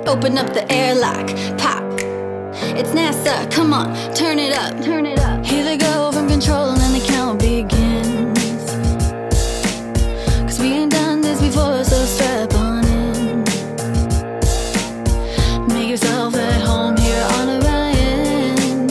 Open up the airlock, pop. It's NASA, come on, turn it up, turn it up. Here they go from control and the count begins. Cause we ain't done this before, so strap on in. Make yourself at home here on Orion.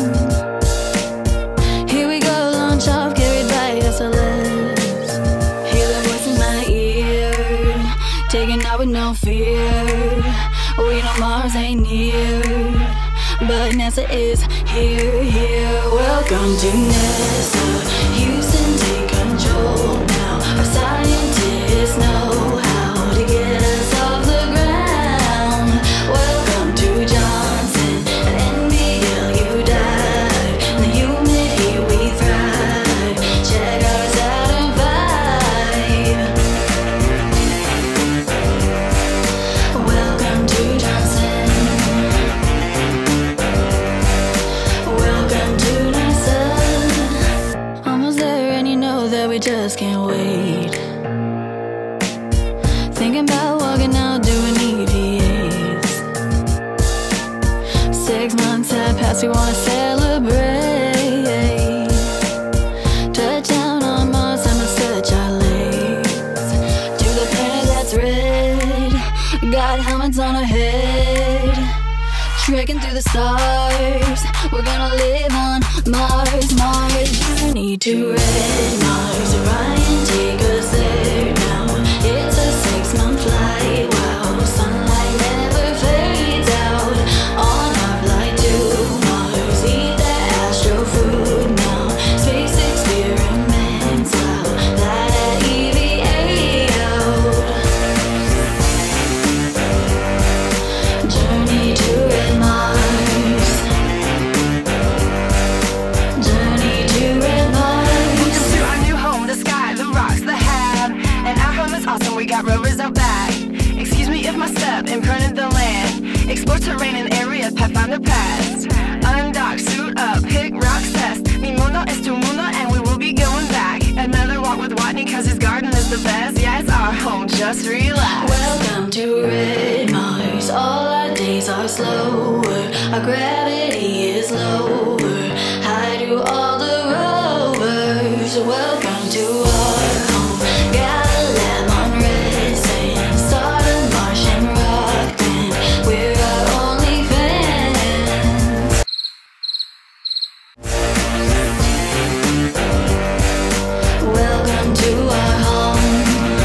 Here we go, launch off, carried by SLS. Hear the voice in my ear, taking out with no fear. We know Mars ain't near, but NASA is here. Welcome to NASA. Houston, take control now. Our scientists know how to get us off the ground. Welcome to Johnson. At NBL you died. In the humid heat we thrive. Check our Saturn V. Welcome to Johnson. Welcome to NASA. Almost there and you know that we just can't wait. Thinking about walking out doing EVAs. 6 months have passed, we wanna celebrate. Touchdown on Mars, I must touch our legs. To the planet that's red, got helmets on our head. Trekking through the stars, we're gonna live on Mars. Journey to red Mars. Orion, take us there now. It's a 6-month flight. Wow, sunlight never fades out on our flight to Mars. Eat that astro food now. Space experiments. Wow, that EVA out. Journey to red Mars. Journey to red Mars. To our new home, the sky, the rocks, the hab. And our home is awesome, we got rovers out back. Excuse me if my step imprinted the land. Explore terrain and areas, pathfinder past. Undock, suit up, pick rocks test. Mi mundo es tu mundo and we will be going back. Another walk with Watney cause his garden is the best. Yeah, it's our home, just relax. Welcome to red Mars. All our days are slower. Our gravity is lower. Hi to all the rovers. Welcome to our home. Got a lab on red sand. Start a Martian rock band. We're our only fans. Welcome to our home.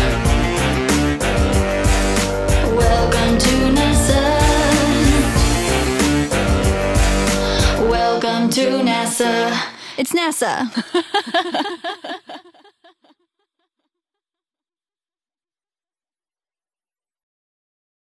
Welcome to NASA. Welcome to NASA. It's NASA.